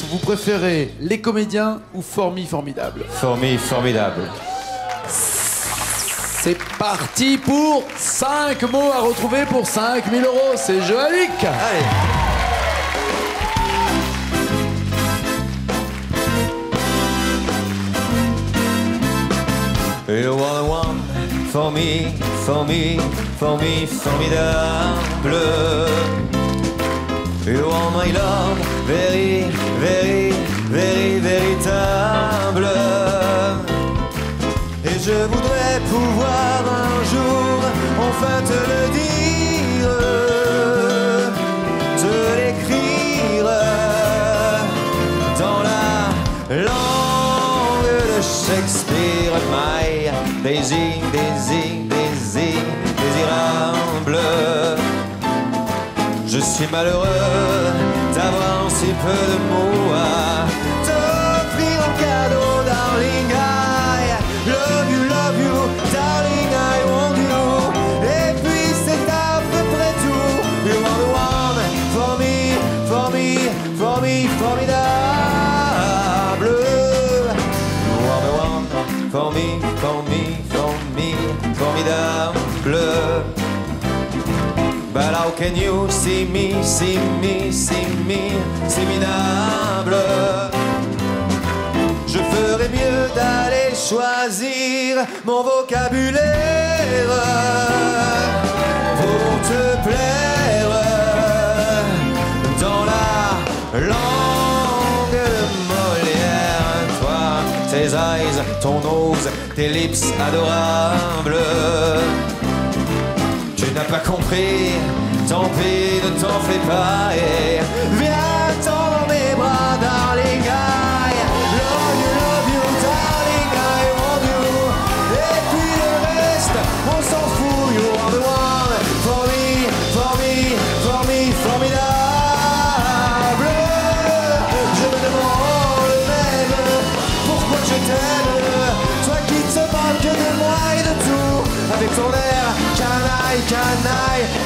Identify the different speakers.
Speaker 1: vous préférez les comédiens ou Formi Formidable?
Speaker 2: Formi Formidable.
Speaker 1: C'est parti pour 5 mots à retrouver pour 5000 €. C'est Joannick.
Speaker 2: Allez. You are the one for me, for me, for me, formidable. You are my love, very, very, very, véritable. Et je voudrais pouvoir un jour enfin te le dire, te l'écrire dans la langue de Shakespeare. My Daisy, Daisy, Daisy, désirable. Je suis malheureux d'avoir si peu de mots à t'offrir en cadeau, darling. I love you, darling, I want you. Et puis c'est à peu près tout. You are the one for me, for me, for me, formidable. You are the one for me, for me, for me, formidable. But how can you see me, see me, see me, séminable? Je ferais mieux d'aller choisir mon vocabulaire pour te plaire dans la langue de Molière. Toi, tes eyes, ton nose, tes lips adorables. Tu n'as pas compris, tant pis, ne t'en fais pas et viens-t'en dans mes bras, darling. I love you, darling, I want you. Et puis le reste, on s'en fout. You are the one for me, for me, for me, formidable. Je me demande même pourquoi je t'aime. Toi qui te moques de moi et de tout, avec ton air canaille, canaille.